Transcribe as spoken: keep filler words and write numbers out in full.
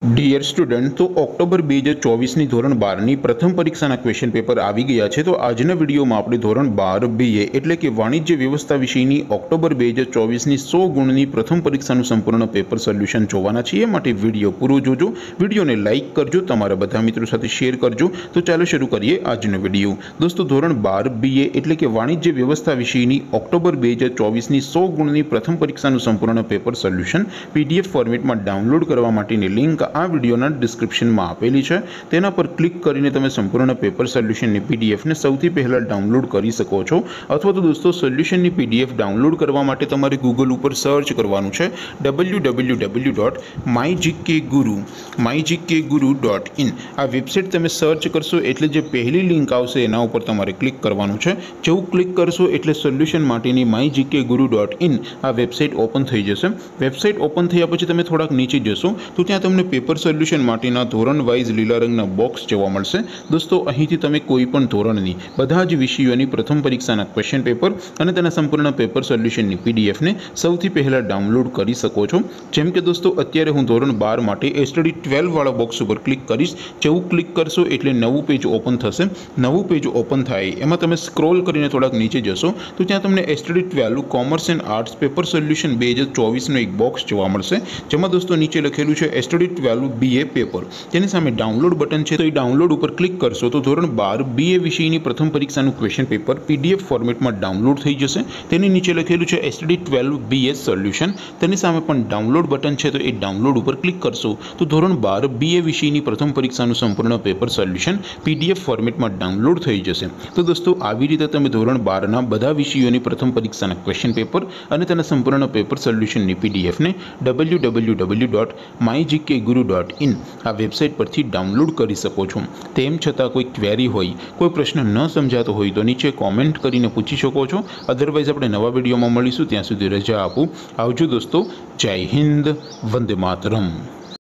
Dear student, तो October બે હજાર ચોવીસની ધોરણ બારની પ્રથમ પરીક્ષાના ક્વેશ્ચન પેપર આવી ગયા છે। તો આજના વિડીયોમાં આપણે ધોરણ બાર બીએ એટલે કે વાણિજ્ય વ્યવસ્થા વિષયની ઓક્ટોબર બે હજાર ચોવીસની સો ગુણની પ્રથમ પરીક્ષાનું સંપૂર્ણ પેપર સોલ્યુશન જોવાના છીએ। માટે વિડીયો પૂરો જોજો, વિડીયોને લાઇક કરજો, તમારા બધા મિત્રો સાથે શેર કરજો। તો ચાલો શરૂ કરીએ આજનો વિડીયો। દોસ્તો, ધોરણ બાર બીએ એટલે કે વાણિજ્ય વ્યવસ્થા વિષયની ઓક્ટોબર બે હજાર ચોવીસની સો ગુણની પ્રથમ પરીક્ષાનું સંપૂર્ણ પેપર સોલ્યુશન પીડીએફ ફોર્મેટમાં ડાઉનલોડ કરવા માટેની લિંક આ વિડીયોના ડિસ્ક્રિપ્શનમાં આપેલી છે। તેના પર ક્લિક કરીને તમે સંપૂર્ણ પેપર સોલ્યુશનની પીડીએફને સૌથી પહેલાં ડાઉનલોડ કરી શકો છો। અથવા તો દોસ્તો, સોલ્યુશનની પીડીએફ ડાઉનલોડ કરવા માટે તમારે ગૂગલ ઉપર સર્ચ કરવાનું છે W W W dot my GK guru my GK guru dot in. આ વેબસાઇટ તમે સર્ચ કરશો એટલે જે પહેલી લિંક આવશે એના ઉપર તમારે ક્લિક કરવાનું છે। જેવું ક્લિક કરશો એટલે સોલ્યુશન માટેની my GK guru dot in આ વેબસાઇટ ઓપન થઈ જશે। વેબસાઇટ ઓપન થયા પછી તમે થોડાક નીચે જશો તો ત્યાં તમને પેપર સોલ્યુશન માટેના ધોરણ વાઇઝ લીલા રંગના બોક્સ જોવા મળશે। દોસ્તો, અહીંથી તમે કોઈ પણ ધોરણની બધા જ વિષયોની પ્રથમ પરીક્ષાના ક્વેશ્ચન પેપર અને તેના સંપૂર્ણ પેપર સોલ્યુશનની પીડીએફને સૌથી પહેલાં ડાઉનલોડ કરી શકો છો। જેમ કે દોસ્તો, અત્યારે હું ધોરણ બાર માટે એસટીડી ટ્વેલ્વ વાળા બોક્સ ઉપર ક્લિક કરીશ। જેવું ક્લિક કરશો એટલે નવું પેજ ઓપન થશે। નવું પેજ ઓપન થાય એમાં તમે સ્ક્રોલ કરીને થોડાક નીચે જશો તો ત્યાં તમને STD twelve commerce and arts paper solution બે હજાર ચોવીસનો એક બોક્સ જોવા મળશે। જેમાં દોસ્તો નીચે લખેલું છે એસટીડી ટ્વેલ્વ બીએ પેપર। તેની સામે ડાઉનલોડ બટન છે, તો એ ડાઉનલોડ ઉપર ક્લિક કરશો તો ધોરણ બાર બીએ વિષયની પ્રથમ પરીક્ષાનું ક્વેશ્ચન પેપર પીડીએફ ફોર્મેટમાં ડાઉનલોડ થઈ જશે। તેની નીચે લખેલું છે એસટીડી ટ્વેલ્વ બીએ સોલ્યુશન। તેની સામે પણ ડાઉનલોડ બટન છે, તો એ ડાઉનલોડ ઉપર ક્લિક કરશો તો ધોરણ બાર બીએ વિષયની પ્રથમ પરીક્ષાનું સંપૂર્ણ પેપર સોલ્યુશન પીડીએફ ફોર્મેટમાં ડાઉનલોડ થઈ જશે। તો દોસ્તો, આવી રીતે તમે ધોરણ બારના બધા વિષયોની પ્રથમ પરીક્ષાના ક્વેશ્ચન પેપર અને તેના સંપૂર્ણ પેપર સોલ્યુશનની પીડીએફને W W W dot my GK guru dot in આ વેબસાઇટ પરથી ડાઉનલોડ કરી શકો છો। તેમ છતાં કોઈ ક્વેરી હોય, કોઈ પ્રશ્ન ન સમજાતો હોય તો નીચે કોમેન્ટ કરીને પૂછી શકો છો। અધરવાઇઝ આપણે નવા વિડીયોમાં મળીશું, ત્યાં સુધી રજા આપું। આવજો દોસ્તો, જય હિન્દ, વંદે માતરમ।